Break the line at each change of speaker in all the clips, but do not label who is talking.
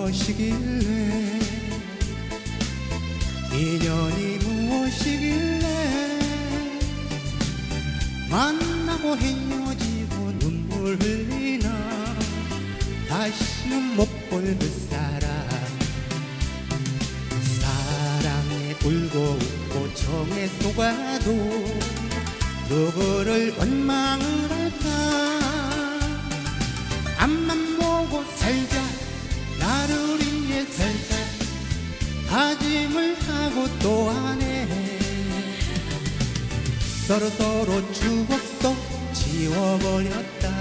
무엇이길래 인연이 무엇이길래 만나고 헤어지고 눈물 흘리나 다시는 못 볼 그 사람 사랑에 울고 웃고 정에 속아도 누구를 원망을 할까 앞만 보고 살자 나를 위해 살자 다짐을 하고 또 하네 서로 추억도 지워버렸다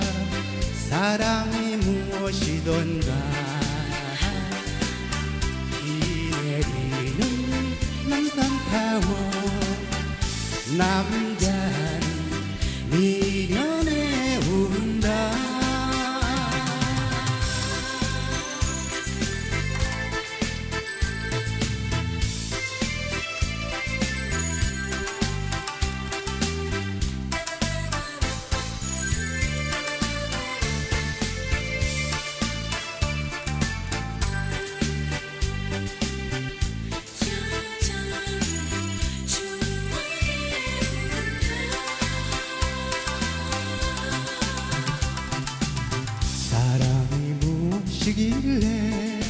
사랑이 무엇이던가 비 내리는 남산타워 남자는 미련에 운다 사랑이 무엇이길래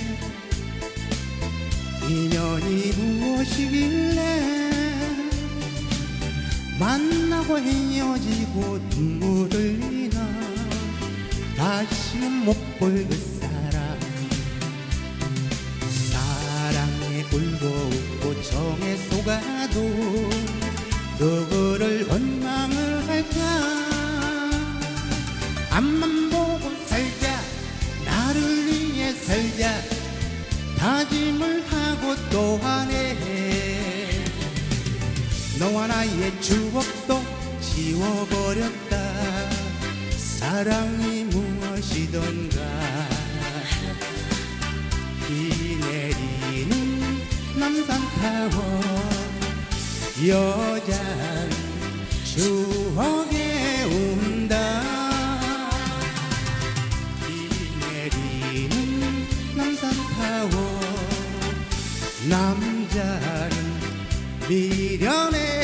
인연이 무엇이길래 만나고 헤어지고 눈물 흘리나 다시는 못 볼 그 사람 사랑에 울고 웃고 정에 속아도 누구를 원망을 할까 앞만 보고 살자 나를 위해 살자 다짐을 하고 또 하네 너와 나의 추억도 지워버렸다 사랑이 무엇이던가 비 내리는 남산타워 여잔 추억에 운다 남산타워 남자는 미련에